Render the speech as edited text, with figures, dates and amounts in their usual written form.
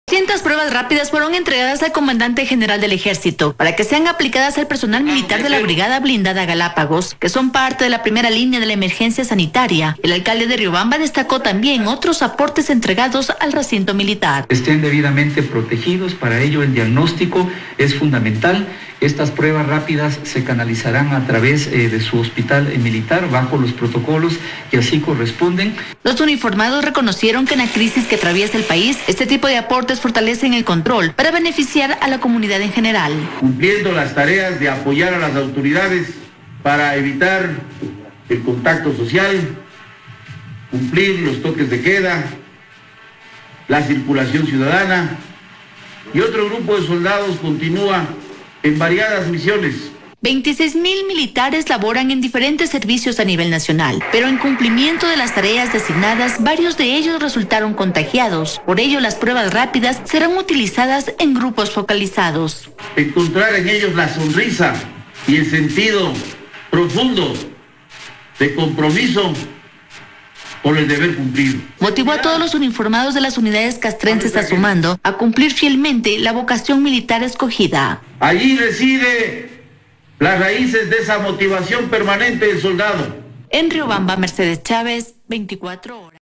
Cientos pruebas rápidas fueron entregadas al comandante general del Ejército para que sean aplicadas al personal militar de la Brigada Blindada Galápagos, que son parte de la primera línea de la emergencia sanitaria. El alcalde de Riobamba destacó también otros aportes entregados al recinto militar. Estén debidamente protegidos, para ello el diagnóstico es fundamental. Estas pruebas rápidas se canalizarán a través de su hospital militar bajo los protocolos que así corresponden. Los uniformados reconocieron que en la crisis que atraviesa el país, este tipo de aportes fortalecen el control para beneficiar a la comunidad en general. Cumpliendo las tareas de apoyar a las autoridades para evitar el contacto social, cumplir los toques de queda, la circulación ciudadana, y otro grupo de soldados continúa en variadas misiones. 26,000 militares laboran en diferentes servicios a nivel nacional, pero en cumplimiento de las tareas designadas, varios de ellos resultaron contagiados. Por ello, las pruebas rápidas serán utilizadas en grupos focalizados. Encontrar en ellos la sonrisa y el sentido profundo de compromiso por el deber cumplido. Motivó a todos los uniformados de las unidades castrenses a su mando a cumplir fielmente la vocación militar escogida. Allí reside las raíces de esa motivación permanente del soldado. En Riobamba, Mercedes Chávez, 24 horas.